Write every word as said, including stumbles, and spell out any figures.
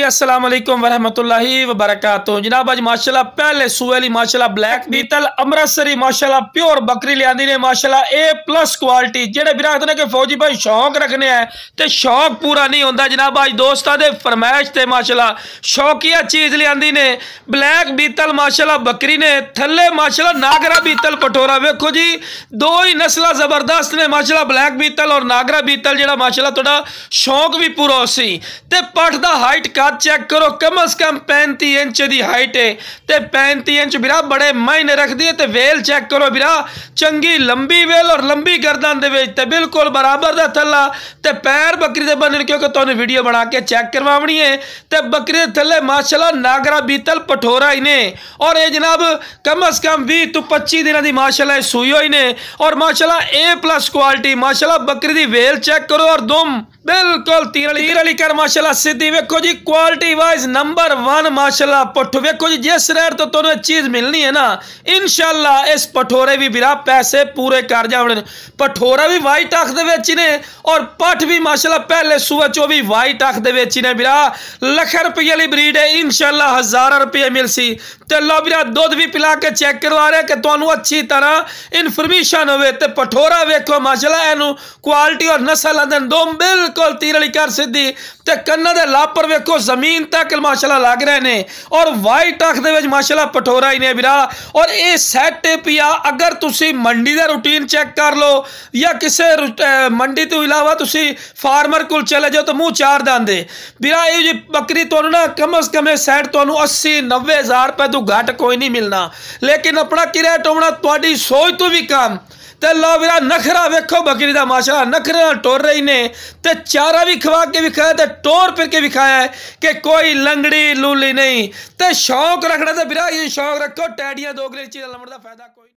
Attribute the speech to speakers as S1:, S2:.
S1: अस्सलाम वालेकुम वरहमतुल्लाहि वबरकातुहू। जनाब अज माशाल्लाह पहले सूए वाली माशाल्लाह ब्लैक बीतल अमृतसरी माशाल्लाह प्योर बकरी लियांदी ने माशाल्लाह ए प्लस क्वालिटी। जेडे भी आखदे ने कि फौजी भाई शौक रखने हैं तो शौक पूरा नहीं होंदा। जनाब अज दोस्तां दे फरमाइश ते माशाल्लाह शौकिया चीज़ लियांदी ने ब्लैक बीतल माशाल्लाह बकरी ने थले माशाल्लाह नागरा बीतल पटोरा। वेखो जी दो ही नस्ल जबरदस्त ने माशाल्लाह ब्लैक बीतल और नागरा बीतल जेड़ा माशाल्लाह थोड़ा शौक भी पूरा सी। ते पठ दा हाइट कद चेक करो, कम अज कम पैंती इंच की हाइट है ते पैंती इंच बिरा बड़े मायने रखती है। ते वेल चेक करो बिरा चंगी लंबी वेल और लंबी गर्दन दे विच ते बिल्कुल बराबर दा थल्ला ते पैर बकरी दे बनने क्योंकि तुहानू वीडियो बना के चेक करवावनी है। ते बकरी दे थल्ले माशाल्लाह नागरा बीतल पठोरा ही ने और ये जनाब कम अज कम भी तो पच्ची दिन की माशाल्लाह सूई हुई ने और माशाल्लाह ए प्लस क्वालिटी। माशाल्लाह बकरी दी वेल चेक करो और दुम बिल्कुल तीर वाली तीर वाली कर माशाल्लाह सीधी। वेखो जी क्वालिटी वाइज नंबर वन माशाल्लाह पठो। वेखो जी जिस रेट तो तुहानू चीज़ मिलनी है ना इंशाल्लाह इस पठोरे भी बिरा पैसे पूरे कर जावणे। पठोरा भी वाइट अख दे विच ने और पठ भी माशाल्लाह पहले सूए चो भी वाइट अख दे विच ने बिरा। लख रुपये वाली ब्रीड है इंशाल्लाह हज़ार रुपये मिलसी। ते लो बिरा दुध भी पिला के चेक करवा रहे कि तुहानू अच्छी तरह इन्फॉर्मेशन होवे। ते पठोरा वेखो माशाल्लाह इनू क्वालिटी और नस्ल आंदे दोम बिल्कुल तीर वाली कर सीधी। ते कन्ना दे लापर वेखो जमीन तक माशाल्लाह लग रहे ने और वाइट अख दे विच माशाल्लाह पठोरा ही ने बिरा। और ये सैट पिया अगर तुसी मंडी दा रूटीन चेक कर लो या किसी मंडी तो इलावा तुसी फार्मर को चले जाओ तो मुँह चार दांदे बिरा। ये जी बकरी तुहानू ना कम अज कम सैट तुहानू अस्सी नब्बे हज़ार रुपए तो घट कोई नहीं मिलना। लेकिन अपना कि रेट होना तुहाडी सोच तो भी कम। ते लो बिरा नखरा वेखो बकरी दा माशाल्लाह नखरे नाल टोर रही ने ते चारा भी खवा के विखाया ते टोर फिर के विखाया है कि कोई लंगड़ी लूली नहीं। ते शौक रखना तो बिरा ये शौक रखो टैडियां दोगले चीज़ लमड़ दा फायदा कोई।